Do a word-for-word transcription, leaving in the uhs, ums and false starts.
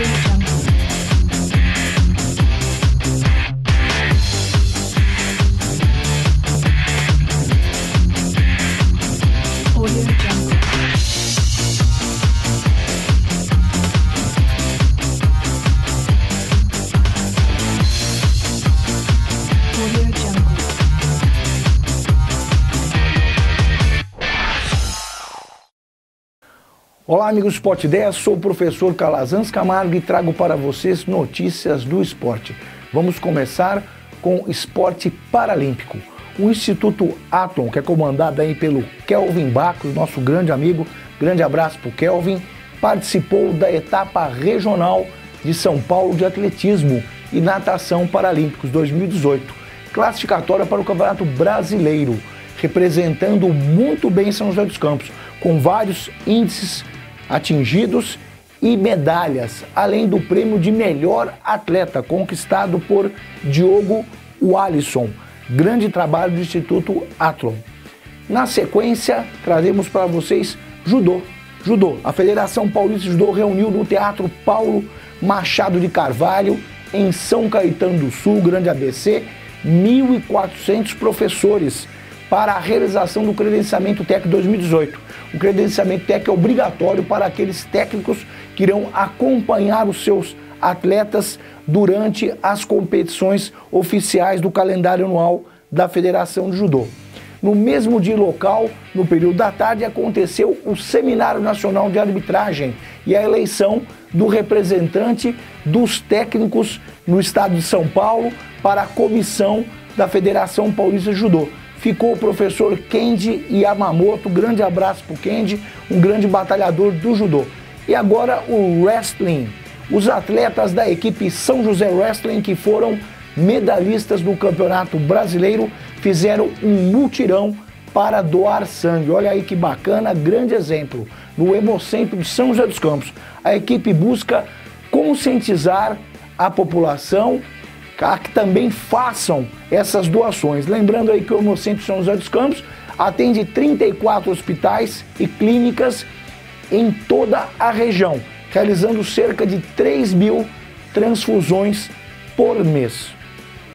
Olá amigos do Esporte Ideias, sou o professor Calazans Camargo e trago para vocês notícias do esporte. Vamos começar com esporte paralímpico. O Instituto Athlon, que é comandado aí pelo Kelvin Bacos, nosso grande amigo, grande abraço para o Kelvin, participou da etapa regional de São Paulo de atletismo e natação paralímpicos dois mil e dezoito, classificatória para o Campeonato Brasileiro, representando muito bem São José dos Campos, com vários índices atingidos e medalhas, além do prêmio de melhor atleta, conquistado por Diogo Walisson. Grande trabalho do Instituto Athlon. Na sequência, trazemos para vocês judô. Judô. A Federação Paulista de Judô reuniu no Teatro Paulo Machado de Carvalho, em São Caetano do Sul, Grande A B C, mil e quatrocentos professores para a realização do credenciamento técnico dois mil e dezoito. O credenciamento técnico é obrigatório para aqueles técnicos que irão acompanhar os seus atletas durante as competições oficiais do calendário anual da Federação de Judô. No mesmo dia e local, no período da tarde, aconteceu o Seminário Nacional de Arbitragem e a eleição do representante dos técnicos no estado de São Paulo para a comissão da Federação Paulista de Judô. Ficou o professor Kendi Yamamoto, grande abraço para o Kendi, um grande batalhador do judô. E agora o wrestling, os atletas da equipe São José Wrestling, que foram medalhistas do Campeonato Brasileiro, fizeram um mutirão para doar sangue. Olha aí que bacana, grande exemplo. No Hemocentro de São José dos Campos, a equipe busca conscientizar a população a que também façam essas doações. Lembrando aí que o Hemocentro de São José dos Campos atende trinta e quatro hospitais e clínicas em toda a região, realizando cerca de três mil transfusões por mês.